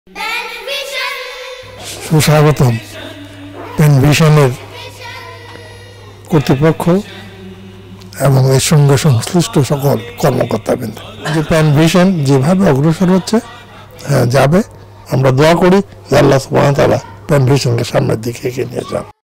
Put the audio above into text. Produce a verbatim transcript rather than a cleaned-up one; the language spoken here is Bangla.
সুস্বাগতম প্যানভিশনের কর্তৃপক্ষ এবং এর সঙ্গে সংশ্লিষ্ট সকল কর্মকর্তাবৃন্দ। যে প্যানভিশন যেভাবে অগ্রসর হচ্ছে যাবে, আমরা দোয়া করি যে আল্লাহ সুবহানাহু ওয়া তাআলা প্যানভিশনকে সামনের দিকে এগিয়ে নিয়ে যান।